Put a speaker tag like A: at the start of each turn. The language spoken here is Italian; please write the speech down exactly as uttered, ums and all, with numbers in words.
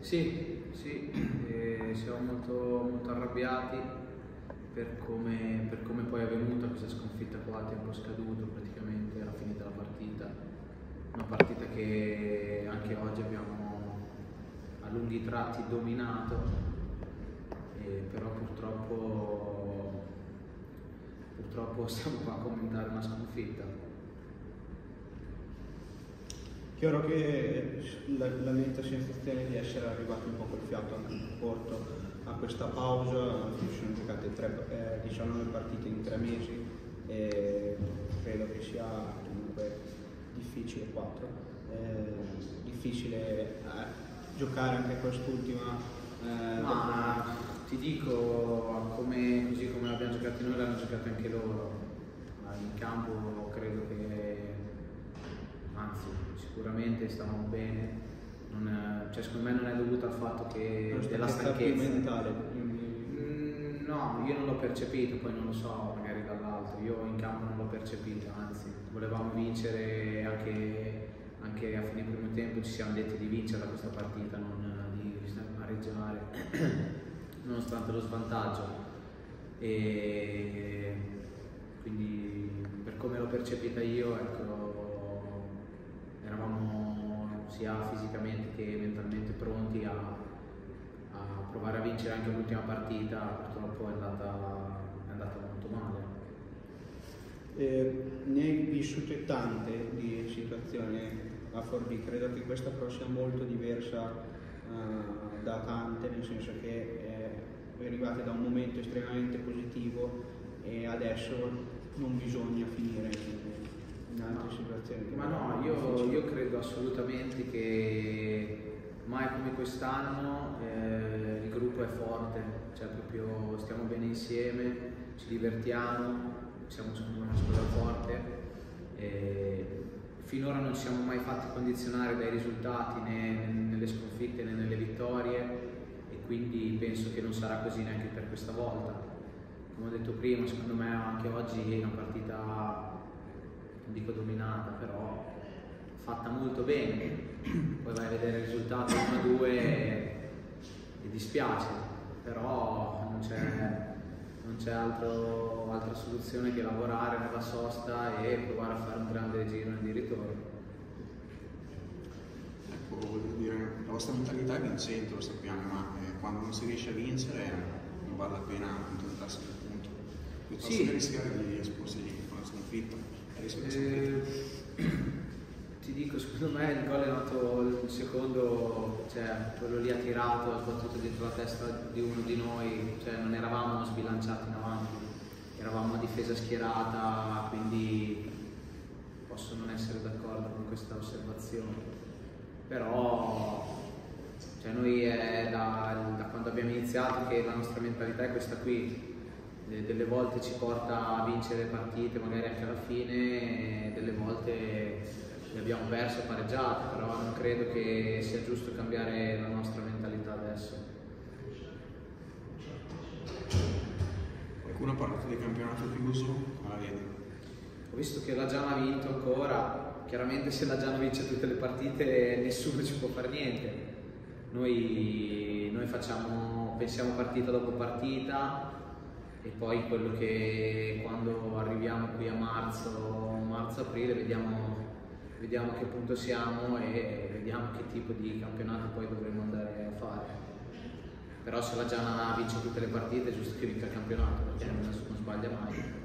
A: Sì, sì, eh, siamo molto, molto arrabbiati per come, per come poi è avvenuta questa sconfitta qua a tempo scaduto, praticamente era finita la partita. Una partita che anche oggi abbiamo a lunghi tratti dominato, eh, però purtroppo, purtroppo stiamo qua a commentare una sconfitta.
B: Chiaro che la, la netta sensazione di essere arrivati un po' col fiato anche in Porto a questa pausa, si sono giocate tre, eh, diciannove partite in tre mesi e credo che sia comunque difficile, quattro, eh, difficile eh, giocare anche quest'ultima. Eh,
A: Ma ti dico, come, così come l'abbiamo giocato noi, l'hanno giocato anche loro. In campo credo che, anzi, sicuramente stavamo bene. Non, cioè, secondo me non è dovuto al fatto che della stanchezza
B: mentale.
A: Mm, no, io non l'ho percepito, poi non lo so, magari dall'alto. Io in campo non l'ho percepito, anzi, volevamo vincere anche, anche a fine primo tempo, ci siamo detti di vincere da questa partita, non di pareggiare, nonostante lo svantaggio. E quindi, per come l'ho percepita io, ecco, eravamo sia fisicamente che mentalmente pronti a, a provare a vincere anche l'ultima partita. Purtroppo è andata, è andata molto male.
B: Eh, ne hai vissute tante di situazioni a Forlì, credo che questa però sia molto diversa uh, da tante, nel senso che eh, arrivate da un momento estremamente positivo e adesso non bisogna finire in altre situazioni.
A: Ma no, io, io credo assolutamente che mai come quest'anno eh, il gruppo è forte, cioè proprio stiamo bene insieme, ci divertiamo, siamo una squadra forte. E finora non ci siamo mai fatti condizionare dai risultati né nelle sconfitte né nelle vittorie, e quindi penso che non sarà così neanche per questa volta. Come ho detto prima, secondo me anche oggi è una partita, non dico dominata, però fatta molto bene. Poi vai a vedere il risultato uno a due e, e dispiace, però non c'è non c'è altra soluzione che lavorare nella sosta e provare a fare un grande giro di ritorno.
C: Ecco, voglio dire, la vostra mentalità è vincente, lo sappiamo, ma eh, quando non si riesce a vincere non vale la pena accontentarsi del punto. Piuttosto sì, che rischiare di esporsi con la sconfitta.
A: Eh, ti dico, secondo me il gol è nato il secondo, cioè quello lì ha tirato, ha sbattuto dietro la testa di uno di noi, cioè non eravamo sbilanciati in avanti, eravamo a difesa schierata, quindi posso non essere d'accordo con questa osservazione, però cioè noi è da, da quando abbiamo iniziato che la nostra mentalità è questa qui. Delle volte ci porta a vincere partite magari anche alla fine, e delle volte le abbiamo perse o pareggiate, però non credo che sia giusto cambiare la nostra mentalità adesso.
C: Qualcuno ha parlato di campionato chiuso, come la vedi?
A: Ho visto che la Giana ha vinto ancora, chiaramente se la Giana vince tutte le partite nessuno ci può fare niente. Noi, noi facciamo, pensiamo partita dopo partita, e poi quello che quando arriviamo qui a marzo, marzo-aprile vediamo, vediamo a che punto siamo e vediamo che tipo di campionato poi dovremo andare a fare. Però se la Giana vince tutte le partite è giusto che vinca il campionato, perché non, non sbaglia mai.